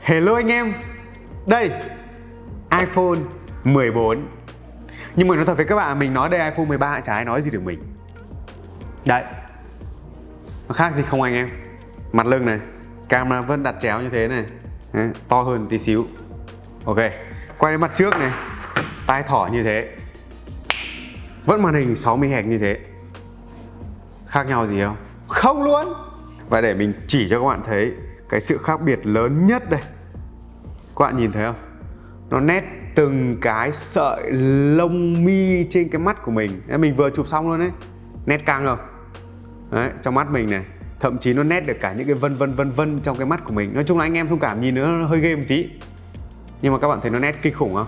Hello anh em. Đây, iPhone 14. Nhưng mà nói thật với các bạn, mình nói đây iPhone 13 chả ai nói gì được mình. Đấy, nó khác gì không anh em? Mặt lưng này, camera vẫn đặt chéo như thế này. Đấy, to hơn tí xíu. Ok, quay đến mặt trước này, tai thỏ như thế. Vẫn màn hình 60 Hz như thế. Khác nhau gì không? Không luôn. Và để mình chỉ cho các bạn thấy cái sự khác biệt lớn nhất đây. Các bạn nhìn thấy không? Nó nét từng cái sợi lông mi trên cái mắt của mình. Mình vừa chụp xong luôn đấy. Nét căng không? Đấy, trong mắt mình này. Thậm chí nó nét được cả những cái vân vân trong cái mắt của mình. Nói chung là anh em thông cảm, nhìn nó hơi ghê một tí. Nhưng mà các bạn thấy nó nét kinh khủng không?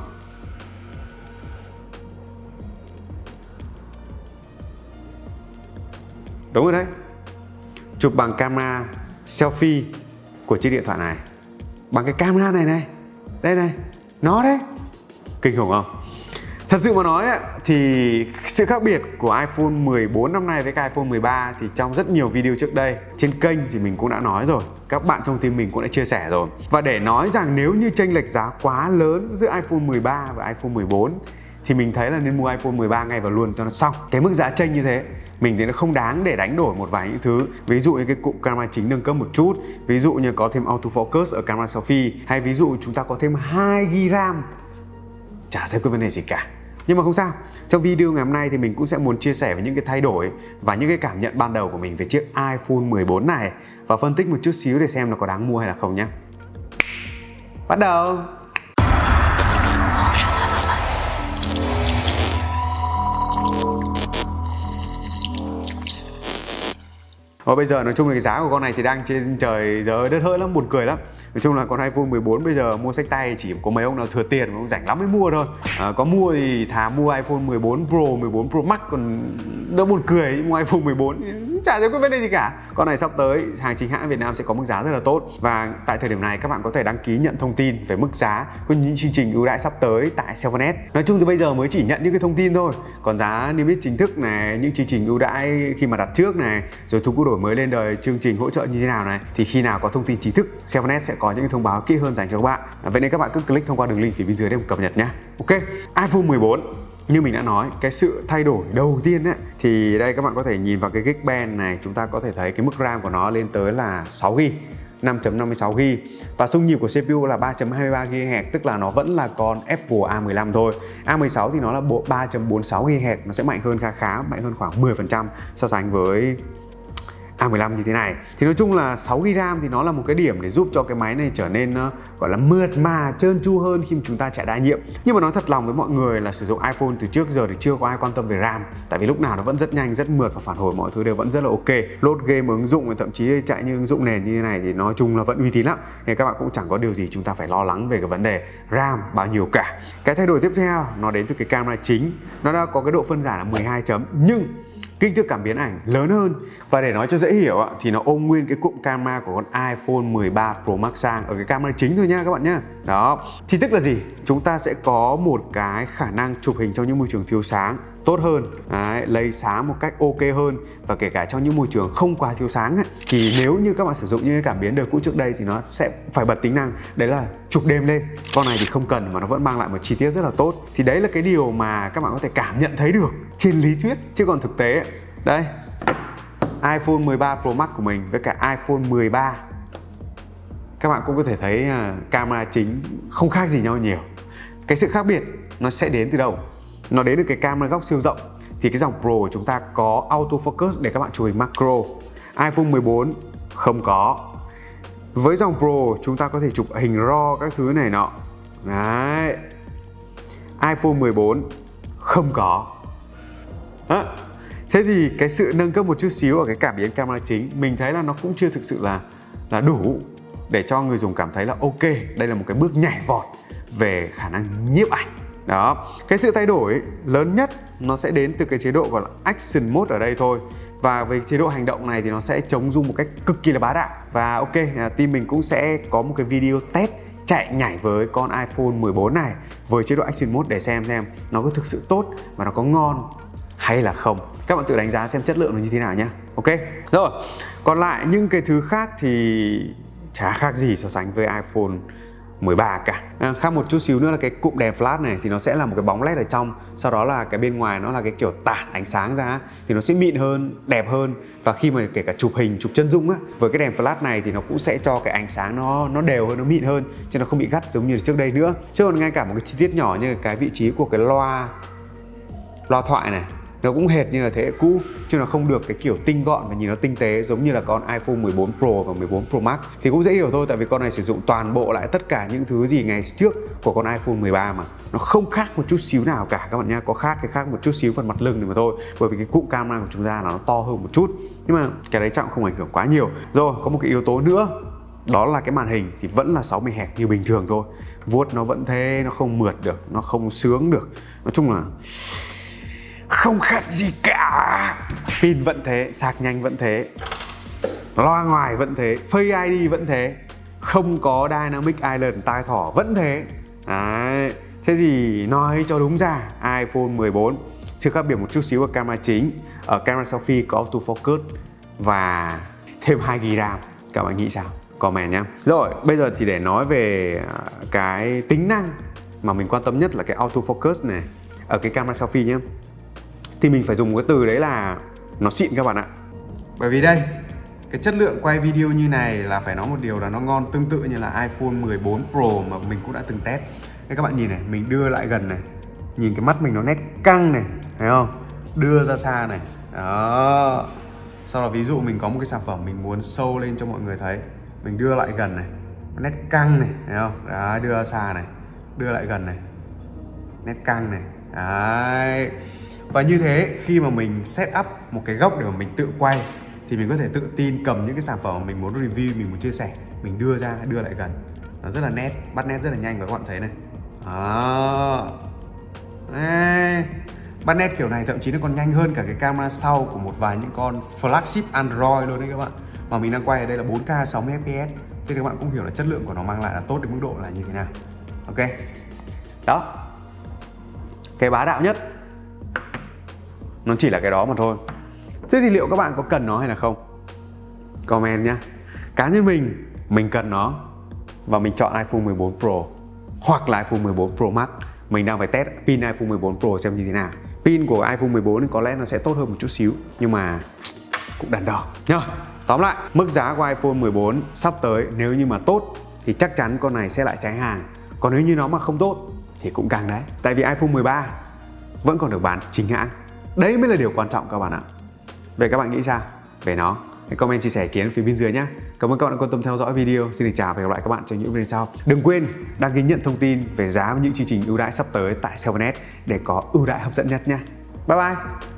Đúng rồi đấy. Chụp bằng camera selfie của chiếc điện thoại này, bằng cái camera này này. Đây này, nó đấy. Kinh khủng không? Thật sự mà nói thì sự khác biệt của iPhone 14 năm nay với cái iPhone 13 thì trong rất nhiều video trước đây trên kênh thì mình cũng đã nói rồi, các bạn trong team mình cũng đã chia sẻ rồi. Và để nói rằng nếu như chênh lệch giá quá lớn giữa iPhone 13 và iPhone 14 thì mình thấy là nên mua iPhone 13 ngay và luôn cho nó xong. Cái mức giá chênh như thế mình thấy nó không đáng để đánh đổi một vài những thứ. Ví dụ như cái cụm camera chính nâng cấp một chút, ví dụ như có thêm autofocus ở camera selfie, hay ví dụ chúng ta có thêm 2GB RAM. Chả giải quyết vấn đề gì cả. Nhưng mà không sao, trong video ngày hôm nay thì mình cũng sẽ muốn chia sẻ về những cái thay đổi và những cái cảm nhận ban đầu của mình về chiếc iPhone 14 này và phân tích một chút xíu để xem nó có đáng mua hay là không nhé. Bắt đầu! Và bây giờ nói chung là cái giá của con này thì đang trên trời giờ đất hỡi lắm, buồn cười lắm. Nói chung là con iPhone 14 bây giờ mua xách tay chỉ có mấy ông nào thừa tiền mà ông rảnh lắm mới mua thôi. Có mua thì thà mua iPhone 14 Pro, 14 Pro Max còn đỡ buồn cười. Mua iPhone 14 chả giải quyết vấn đề gì cả. Con này sắp tới hàng chính hãng Việt Nam sẽ có mức giá rất là tốt. Và tại thời điểm này các bạn có thể đăng ký nhận thông tin về mức giá của những chương trình ưu đãi sắp tới tại 7S. Nói chung thì bây giờ mới chỉ nhận những cái thông tin thôi. Còn giá niêm yết chính thức này, những chương trình ưu đãi khi mà đặt trước này, rồi thú đổi mới lên đời chương trình hỗ trợ như thế nào này, thì khi nào có thông tin chính thức 7S sẽ có những thông báo kỹ hơn dành cho các bạn. Vậy nên các bạn cứ click thông qua đường link phía bên dưới để cập nhật nhé. Ok, iPhone 14 như mình đã nói, cái sự thay đổi đầu tiên ấy, thì đây các bạn có thể nhìn vào cái Geekbench này, chúng ta có thể thấy cái mức RAM của nó lên tới là 6GB, 5.56GB và xung nhịp của CPU là 3.23 GHz, tức là nó vẫn là con Apple A15 thôi. A16 thì nó là 3.46 GHz, nó sẽ mạnh hơn khá, mạnh hơn khoảng 10% so sánh với A15 như thế này. Thì nói chung là 6GB RAM thì nó là một cái điểm để giúp cho cái máy này trở nên gọi là mượt mà, trơn tru hơn khi mà chúng ta chạy đa nhiệm. Nhưng mà nói thật lòng với mọi người là sử dụng iPhone từ trước giờ thì chưa có ai quan tâm về RAM, tại vì lúc nào nó vẫn rất nhanh, rất mượt và phản hồi mọi thứ đều vẫn rất là ok. Load game ứng dụng, thậm chí chạy như ứng dụng nền như thế này thì nói chung là vẫn uy tín lắm. Thì các bạn cũng chẳng có điều gì chúng ta phải lo lắng về cái vấn đề RAM bao nhiêu cả. Cái thay đổi tiếp theo nó đến từ cái camera chính. Nó đã có cái độ phân giải là 12 chấm, nhưng kích thước cảm biến ảnh lớn hơn. Và để nói cho dễ hiểu thì nó ôm nguyên cái cụm camera của con iPhone 13 Pro Max sang ở cái camera chính thôi nha các bạn nhé. Đó, thì tức là gì? Chúng ta sẽ có một cái khả năng chụp hình trong những môi trường thiếu sáng tốt hơn. Đấy, lấy sáng một cách ok hơn. Và kể cả trong những môi trường không quá thiếu sáng thì nếu như các bạn sử dụng những cái cảm biến đời cũ trước đây thì nó sẽ phải bật tính năng đấy là chụp đêm lên. Con này thì không cần mà nó vẫn mang lại một chi tiết rất là tốt. Thì đấy là cái điều mà các bạn có thể cảm nhận thấy được trên lý thuyết, chứ còn thực tế đây, iPhone 13 Pro Max của mình với cả iPhone 13, các bạn cũng có thể thấy camera chính không khác gì nhau nhiều. Cái sự khác biệt nó sẽ đến từ đâu? Nó đến từ cái camera góc siêu rộng. Thì cái dòng Pro của chúng ta có autofocus để các bạn chụp hình macro. iPhone 14 không có. Với dòng Pro chúng ta có thể chụp hình RAW các thứ này nọ. Đấy. iPhone 14 không có. Đó. Thế thì cái sự nâng cấp một chút xíu ở cái cảm biến camera chính mình thấy là nó cũng chưa thực sự là đủ để cho người dùng cảm thấy là ok, đây là một cái bước nhảy vọt về khả năng nhiếp ảnh. Đó, cái sự thay đổi lớn nhất nó sẽ đến từ cái chế độ gọi là Action Mode ở đây thôi. Và về chế độ hành động này thì nó sẽ chống zoom một cách cực kỳ là bá đạo. Và ok, team mình cũng sẽ có một cái video test chạy nhảy với con iPhone 14 này với chế độ Action Mode để xem nó có thực sự tốt và nó có ngon hay là không. Các bạn tự đánh giá xem chất lượng nó như thế nào nhé. Ok, rồi, còn lại những cái thứ khác thì chả khác gì so sánh với iPhone 13 cả. Khác một chút xíu nữa là cái cụm đèn flash này thì nó sẽ là một cái bóng led ở trong, sau đó là cái bên ngoài nó là cái kiểu tản ánh sáng ra thì nó sẽ mịn hơn, đẹp hơn. Và khi mà kể cả chụp hình, chụp chân dung á, với cái đèn flash này thì nó cũng sẽ cho cái ánh sáng nó đều hơn, nó mịn hơn, chứ nó không bị gắt giống như trước đây nữa. Chứ còn ngay cả một cái chi tiết nhỏ như cái vị trí của cái loa thoại này, nó cũng hệt như là thế hệ cũ, chứ nó không được cái kiểu tinh gọn và nhìn nó tinh tế giống như là con iPhone 14 Pro và 14 Pro Max. Thì cũng dễ hiểu thôi, tại vì con này sử dụng toàn bộ lại tất cả những thứ gì ngày trước của con iPhone 13 mà. Nó không khác một chút xíu nào cả các bạn nhá. Có khác một chút xíu phần mặt lưng này mà thôi, bởi vì cái cụm camera của chúng ta nó to hơn một chút. Nhưng mà cái đấy trọng không ảnh hưởng quá nhiều. Rồi, có một cái yếu tố nữa, đó là cái màn hình thì vẫn là 60 Hz như bình thường thôi. Vuốt nó vẫn thế, nó không mượt được, nó không sướng được. Nói chung là không khác gì cả. Pin vẫn thế, sạc nhanh vẫn thế, loa ngoài vẫn thế, Face ID vẫn thế, không có Dynamic Island tai thỏ vẫn thế. Đấy. Thế thì nói cho đúng ra, iPhone 14 sự khác biệt một chút xíu ở camera chính. Ở camera selfie có autofocus và thêm 2GB RAM. Các bạn nghĩ sao? Comment nhé. Rồi, bây giờ thì để nói về cái tính năng mà mình quan tâm nhất là cái autofocus này ở cái camera selfie nhé. Thì mình phải dùng một cái từ đấy là nó xịn các bạn ạ. Bởi vì đây, cái chất lượng quay video như này là phải nói một điều là nó ngon tương tự như là iPhone 14 Pro mà mình cũng đã từng test. Đây các bạn nhìn này, mình đưa lại gần này, nhìn cái mắt mình nó nét căng này, thấy không? Đưa ra xa này, đó. Sau đó ví dụ mình có một cái sản phẩm mình muốn show lên cho mọi người thấy, mình đưa lại gần này, nét căng này, thấy không? Đấy, đưa ra xa này, đưa lại gần này, nét căng này, đấy. Và như thế khi mà mình set up một cái góc để mà mình tự quay thì mình có thể tự tin cầm những cái sản phẩm mà mình muốn review, mình muốn chia sẻ, mình đưa ra, đưa lại gần, nó rất là nét, bắt nét rất là nhanh. Và các bạn thấy này, đó. Đây. Bắt nét kiểu này thậm chí nó còn nhanh hơn cả cái camera sau của một vài những con flagship Android luôn đấy các bạn. Mà mình đang quay ở đây là 4K 60 fps, thì các bạn cũng hiểu là chất lượng của nó mang lại là tốt đến mức độ là như thế nào. Ok, đó, cái bá đạo nhất nó chỉ là cái đó mà thôi. Thế thì liệu các bạn có cần nó hay là không? Comment nhá. Cá nhân mình cần nó và mình chọn iPhone 14 Pro hoặc là iPhone 14 Pro Max. Mình đang phải test pin iPhone 14 Pro xem như thế nào. Pin của iPhone 14 thì có lẽ nó sẽ tốt hơn một chút xíu, nhưng mà cũng đắn đo nhá. Tóm lại, mức giá của iPhone 14 sắp tới nếu như mà tốt thì chắc chắn con này sẽ lại cháy hàng. Còn nếu như nó mà không tốt thì cũng càng đấy. Tại vì iPhone 13 vẫn còn được bán chính hãng. Đấy mới là điều quan trọng các bạn ạ. Vậy các bạn nghĩ sao về nó? Hãy comment chia sẻ ý kiến phía bên dưới nhé. Cảm ơn các bạn đã quan tâm theo dõi video. Xin được chào và hẹn gặp lại các bạn trong những video sau. Đừng quên đăng ký nhận thông tin về giá và những chương trình ưu đãi sắp tới tại 7S để có ưu đãi hấp dẫn nhất nhé. Bye bye.